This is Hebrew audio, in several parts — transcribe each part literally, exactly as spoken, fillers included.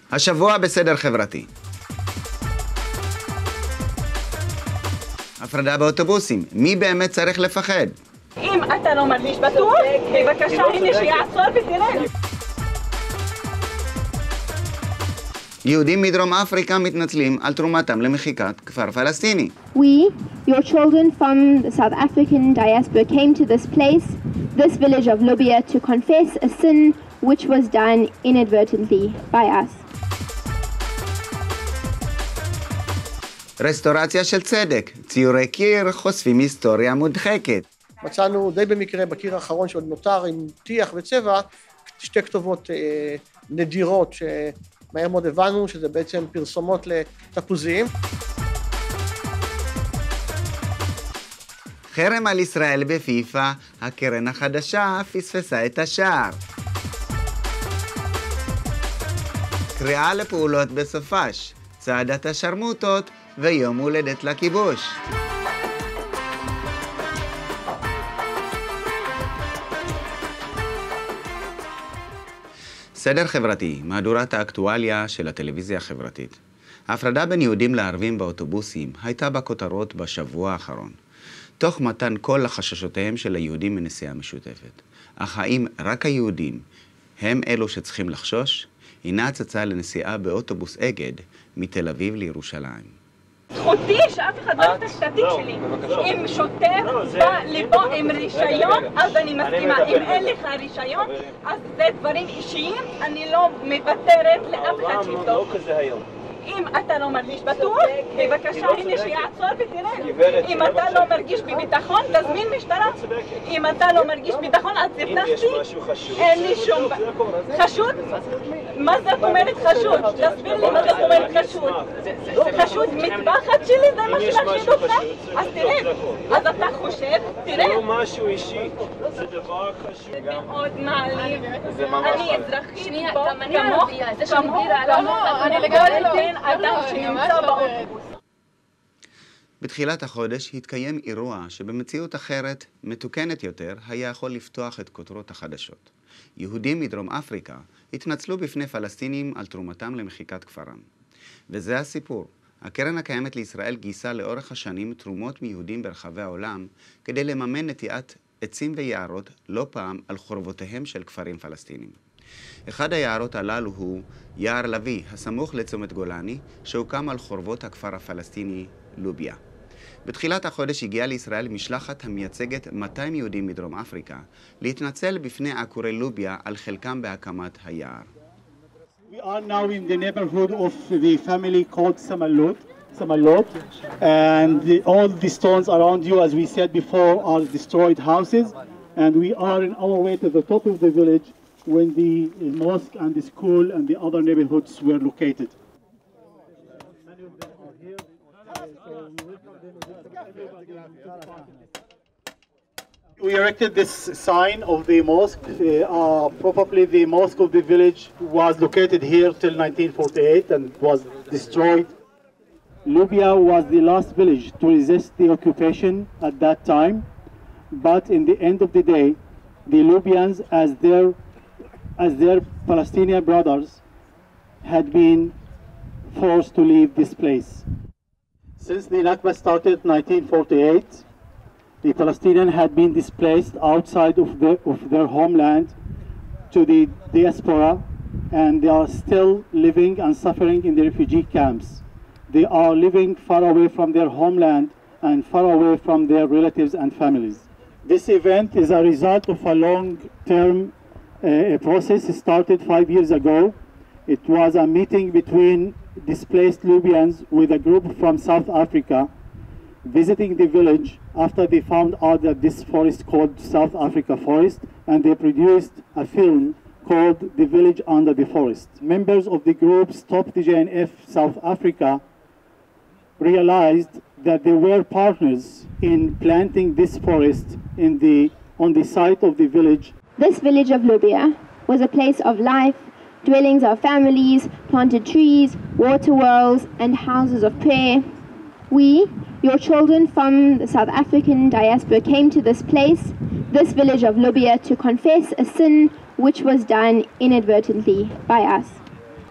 השבוע בסדר חברתי. הפרדה באוטובוסים, מי באמת צריך לפחד? אם אתה לא מרגיש בטוח, בבקשה, הנה שיעצור ותראה. יהודים מדרום אפריקה מתנצלים על תרומתם למחיקת כפר פלסטיני. We, your children from the South African diaspora, came to this place, this village of Lubia, to confess a sin which was done inadvertently by us. רסטורציה של צדק, ציורי קיר חושפים היסטוריה מודחקת. מצאנו די במקרה בקיר האחרון שעוד נותר עם טיח וצבע, שתי כתובות אה, נדירות שמהר מאוד הבנו שזה בעצם פרסומות לתפוזים. חרם על ישראל בפיפה, הקרן החדשה פספסה את השער. קריאה לפעולות בסופש, צעדת השרמוטות ויום הולדת לכיבוש. סדר חברתי, מהדורת האקטואליה של הטלוויזיה החברתית. ההפרדה בין יהודים לערבים באוטובוסים הייתה בכותרות בשבוע האחרון, תוך מתן קול לחששותיהם של היהודים מנסיעה משותפת. אך האם רק היהודים הם אלו שצריכים לחשוש? הנה הצצה לנסיעה באוטובוס אגד מתל אביב לירושלים. זכותי שאף אחד לא יפתח את התיק שלי. אם שוטר בא לפה עם רישיון, אז אני מסכימה. אם אין לך רישיון, אז זה דברים אישיים, אני לא מוותרת לאף אחד שיבדוק. אם אתה לא מרגיש בטוח, בבקשה, הנה שיעצור ותראה. אם אתה לא מרגיש בביטחון, תזמין משטרה. אם אתה לא מרגיש ביטחון, אז תפתחתי. אין לי שום... חשוד? מה זאת אומרת חשוד? תסביר לי מה זאת אומרת חשוד. חשוד מטבחת שלי, זה מה שמחשיד אותך? אז תראה. אז אתה חושב, תראה. זה לא משהו אישי, זה דבר חשוב. זה מאוד מעליב. אני אזרחית פה, כמוך, כמוך, אדם שנמצא באוטובוס. בתחילת החודש התקיים אירוע שבמציאות אחרת, מתוקנת יותר, היה יכול לפתוח את כותרות החדשות. יהודים מדרום אפריקה התנצלו בפני פלסטינים על תרומתם למחיקת כפרם. וזה הסיפור. הקרן הקיימת לישראל גייסה לאורך השנים תרומות מיהודים ברחבי העולם כדי לממן נטיעת עצים ויערות לא פעם על חורבותיהם של כפרים פלסטינים. אחד היערות הללו הוא יער לוי, הסמוך לצומת גולני, שהוקם על חורבות הכפר הפלסטיני לוביה. בתחילת החודש הגיעה לישראל משלחת המייצגת מאתיים יהודים מדרום אפריקה להתנצל בפני עקורי לוביה על חלקם בהקמת היער. We are now in the neighborhood of the family called Samalot, Samalot, and the, all the stones around you, as we said before, are destroyed houses, and we are on our way to the top of the village when the mosque and the school and the other neighborhoods were located. We erected this sign of the mosque. Uh, probably the mosque of the village was located here till nineteen forty-eight and was destroyed. Lubia was the last village to resist the occupation at that time, but in the end of the day, the Lubians, as their as their Palestinian brothers, had been forced to leave this place. Since the Nakba started in nineteen forty-eight, the Palestinians had been displaced outside of, the, of their homeland to the diaspora, and they are still living and suffering in the refugee camps. They are living far away from their homeland and far away from their relatives and families. This event is a result of a long-term uh, process started five years ago. It was a meeting between displaced Libyans with a group from South Africa visiting the village after they found out that this forest called South Africa Forest, and they produced a film called The Village Under the Forest. Members of the group Stop the J N F South Africa realized that they were partners in planting this forest in the, on the site of the village. This village of Lubia was a place of life, dwellings of families, planted trees, water wells, and houses of prayer. We, your children from the South African diaspora, came to this place, this village of Lubia, to confess a sin which was done inadvertently by us.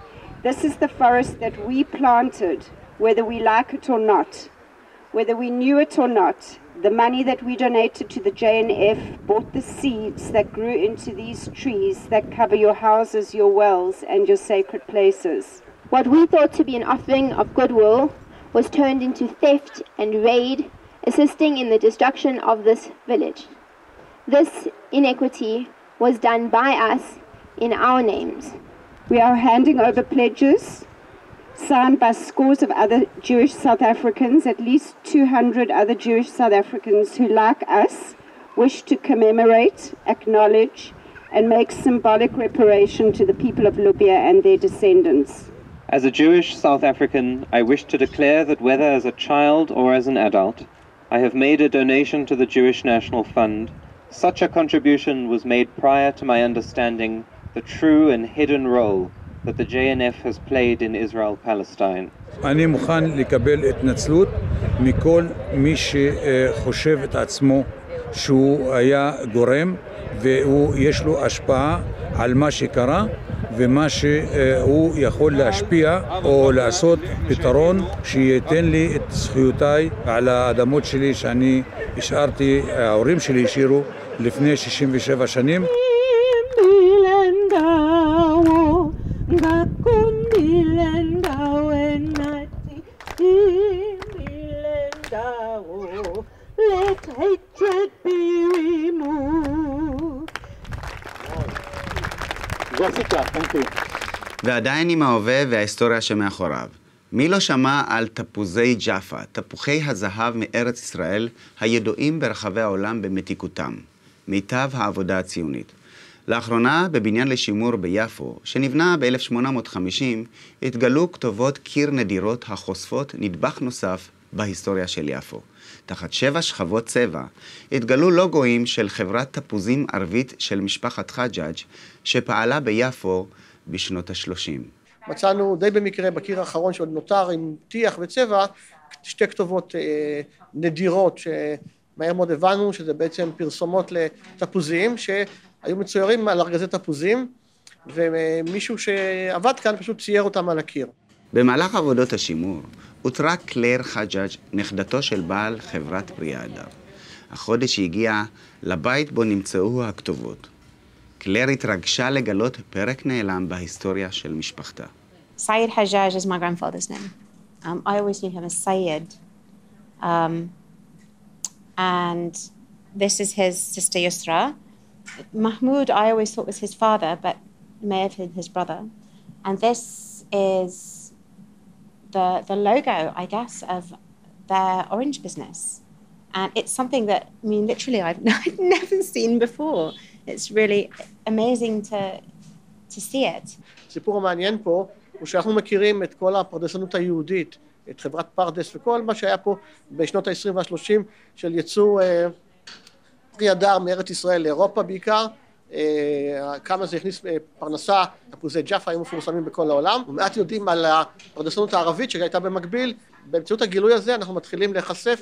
This is the forest that we planted, whether we like it or not, whether we knew it or not. The money that we donated to the J N F bought the seeds that grew into these trees that cover your houses, your wells, and your sacred places. What we thought to be an offering of goodwill was turned into theft and raid, assisting in the destruction of this village. This inequity was done by us in our names. We are handing over pledges signed by scores of other Jewish South Africans, at least two hundred other Jewish South Africans who, like us, wish to commemorate, acknowledge, and make symbolic reparation to the people of Lubya and their descendants. As a Jewish South African, I wish to declare that whether as a child or as an adult, I have made a donation to the Jewish National Fund. Such a contribution was made prior to my understanding the true and hidden role that the J N F has played in Israel-Palestine. אני מוכן לקבל התנצלות מכל מי שחושב את עצמו שהוא היה גורם ויש לו השפעה על מה שקרה ומה שהוא יכול להשפיע או לעשות פתרון שייתן לי את זכויותיי על האדמות שלי שאני השארתי, ההורים שלי השאירו לפני שישים ושבע שנים. Let hatred be removed. ועדיין עם ההווה וההיסטוריה שמאחוריו. מי לא שמע על תפוזי ג'אפה, תפוחי הזהב מארץ ישראל, הידועים ברחבי העולם במתיקותם, מיטב העבודה הציונית. לאחרונה, בבניין לשימור ביפו, שנבנה ב-אלף שמונה מאות וחמישים, התגלו כתובות קיר נדירות החושפות נדבך נוסף בהיסטוריה של יפו. תחת שבע שכבות צבע, התגלו לוגויים של חברת תפוזים ערבית של משפחת חג'אג' שפעלה ביפו בשנות ה-שלושים. מצאנו די במקרה בקיר האחרון שעוד נותר עם טיח וצבע, שתי כתובות אה, נדירות שמהר מאוד הבנו שזה בעצם פרסומות לתפוזים שהיו מצוירים על ארגזי תפוזים, ומישהו שעבד כאן פשוט צייר אותם על הקיר. במהלך עבודות השימור, אותרה קלר חג'אג', נכדתו של בעל חברת פרי האדר. החודש היא הגיעה לבית בו נמצאו הכתובות. קלר התרגשה לגלות פרק נעלם בהיסטוריה של משפחתה. Sayyid Hajjaj is my grandfather's name. Um, I always knew him as Sayyid. Um, and this is his sister Yusra. Mahmoud I always thought was his father, but may have been his brother. And this is the the logo, I guess, of their orange business. And it's something that, I mean, literally I've, I've never seen before. It's really amazing to to see it. הסיפור המעניין פה הוא שאנחנו מכירים את כל הפרדסנות היהודית, את חברת פרדס וכל מה שהיה פה בשנות ה-עשרים וה-שלושים של ייצוא פרי הדר מארץ ישראל לאירופה בעיקר. כמה זה הכניס פרנסה, תפוזי ג'אפה היו מפורסמים בכל העולם. ומעט יודעים על הפרדסנות הערבית שהייתה במקביל. באמצעות הגילוי הזה אנחנו מתחילים להיחשף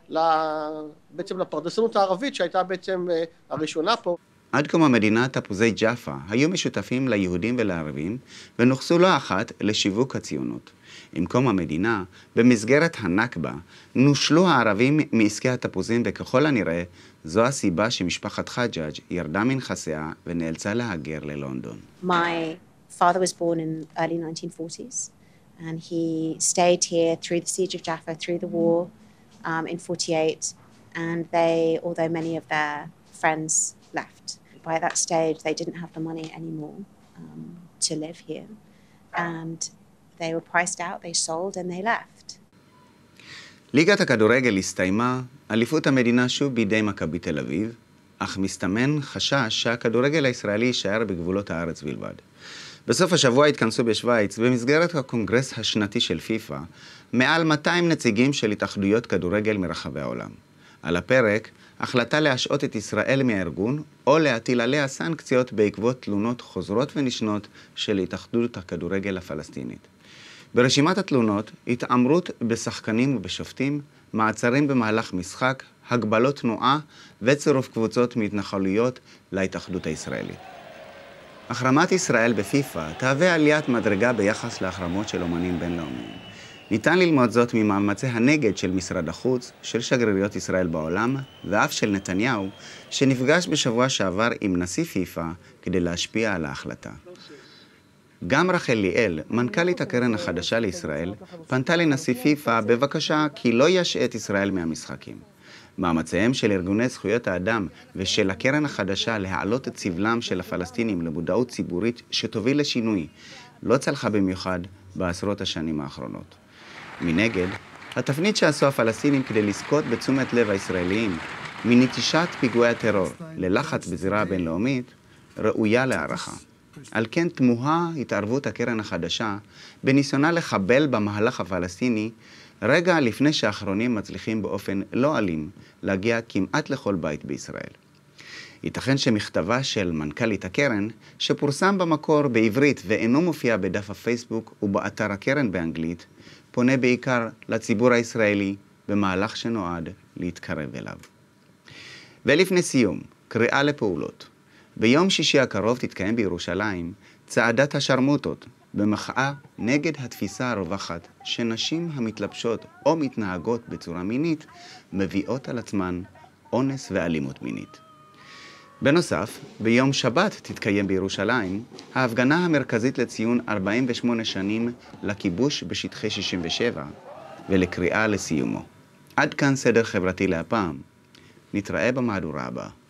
בעצם לפרדסנות הערבית שהייתה בעצם הראשונה פה. עד קום המדינה, תפוזי ג'אפה היו משותפים ליהודים ולערבים ונוכסו לא אחת לשיווק הציונות. עם קום המדינה, במסגרת הנכבה, נושלו הערבים מעסקי התפוזים וככל הנראה זו הסיבה שמשפחת חג'אג' ירדה מנכסיה ונאלצה להגר ללונדון. My father was born in early nineteen forties and he stayed here through the siege of Jaffa, through the war um, in forty-eight, and they, although many of their friends left, by that stage they didn't have the money anymore um, to live here, and they were priced out, they sold and they left. ליגת הכדורגל הסתיימה, אליפות המדינה שוב בידי מכבי תל אביב, אך מסתמן חשש שהכדורגל הישראלי יישאר בגבולות הארץ בלבד. בסוף השבוע התכנסו בשוויץ, במסגרת הקונגרס השנתי של פיפה, מעל מאתיים נציגים של התאחדויות כדורגל מרחבי העולם. על הפרק, החלטה להשעות את ישראל מהארגון, או להטיל עליה סנקציות בעקבות תלונות חוזרות ונשנות של התאחדות הכדורגל הפלסטינית. ברשימת התלונות, התעמרות בשחקנים ובשופטים, מעצרים במהלך משחק, הגבלות תנועה וצירוף קבוצות מהתנחלויות להתאחדות הישראלית. החרמת ישראל בפיפ"א תהווה עליית מדרגה ביחס להחרמות של אומנים בינלאומיים. ניתן ללמוד זאת ממאמצי הנגד של משרד החוץ, של שגרירויות ישראל בעולם, ואף של נתניהו, שנפגש בשבוע שעבר עם נשיא פיפ"א כדי להשפיע על ההחלטה. גם רחל ליאל, מנכ"לית הקרן החדשה לישראל, פנתה לנשיא פיפ"א בבקשה כי לא ישעה את ישראל מהמשחקים. מאמציהם של ארגוני זכויות האדם ושל הקרן החדשה להעלות את סבלם של הפלסטינים למודעות ציבורית שתוביל לשינוי, לא צלחה במיוחד בעשרות השנים האחרונות. מנגד, התפנית שעשו הפלסטינים כדי לזכות בתשומת לב הישראליים מנטישת פיגועי הטרור ללחץ בזירה הבינלאומית ראויה להערכה. על כן תמוהה התערבות הקרן החדשה בניסיונה לחבל במהלך הפלסטיני רגע לפני שהאחרונים מצליחים באופן לא אלים להגיע כמעט לכל בית בישראל. ייתכן שמכתבה של מנכ"לית הקרן, שפורסם במקור בעברית ואינו מופיע בדף הפייסבוק ובאתר הקרן באנגלית, פונה בעיקר לציבור הישראלי במהלך שנועד להתקרב אליו. ולפני סיום, קריאה לפעולות. ביום שישי הקרוב תתקיים בירושלים צעדת השרמוטות, במחאה נגד התפיסה הרווחת שנשים המתלבשות או מתנהגות בצורה מינית מביאות על עצמן אונס ואלימות מינית. בנוסף, ביום שבת תתקיים בירושלים ההפגנה המרכזית לציון ארבעים ושמונה שנים לכיבוש בשטחי שישים ושבע ולקריאה לסיומו. עד כאן סדר חברתי להפעם. נתראה במהדורה הבאה.